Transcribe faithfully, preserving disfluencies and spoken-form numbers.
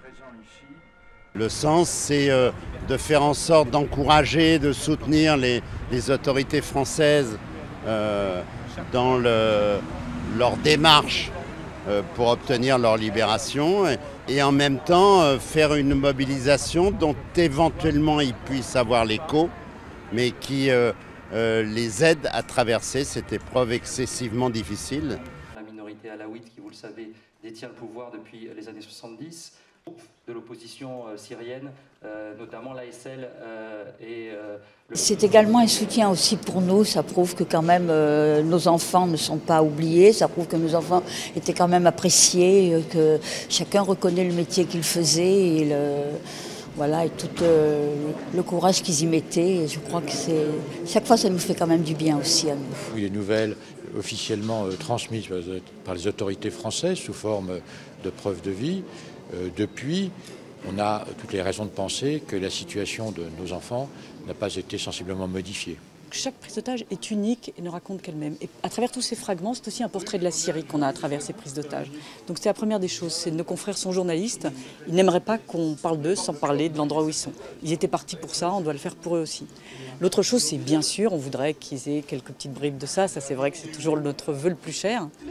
Le sens, c'est euh, de faire en sorte d'encourager, de soutenir les, les autorités françaises euh, dans le, leur démarche euh, pour obtenir leur libération et, et en même temps euh, faire une mobilisation dont éventuellement ils puissent avoir l'écho, mais qui euh, euh, les aide à traverser cette épreuve excessivement difficile. La minorité alaouite qui, vous le savez, détient le pouvoir depuis les années soixante-dix, de l'opposition syrienne, euh, notamment l'A S L euh, et euh, le... C'est également un soutien aussi pour nous, ça prouve que quand même euh, nos enfants ne sont pas oubliés, ça prouve que nos enfants étaient quand même appréciés, que chacun reconnaît le métier qu'ils faisaient et le... Voilà, et tout euh, le courage qu'ils y mettaient. Et je crois que c'est chaque fois, ça nous fait quand même du bien aussi à nous. Oui, les nouvelles officiellement euh, transmises par les autorités françaises sous forme de preuves de vie. Euh, depuis, on a toutes les raisons de penser que la situation de nos enfants n'a pas été sensiblement modifiée. Chaque prise d'otage est unique et ne raconte qu'elle-même. Et à travers tous ces fragments, c'est aussi un portrait de la Syrie qu'on a à travers ces prises d'otages. Donc c'est la première des choses, c'est nos confrères sont journalistes. Ils n'aimeraient pas qu'on parle d'eux sans parler de l'endroit où ils sont. Ils étaient partis pour ça, on doit le faire pour eux aussi. L'autre chose, c'est bien sûr, on voudrait qu'ils aient quelques petites bribes de ça. Ça, c'est vrai que c'est toujours notre vœu le plus cher.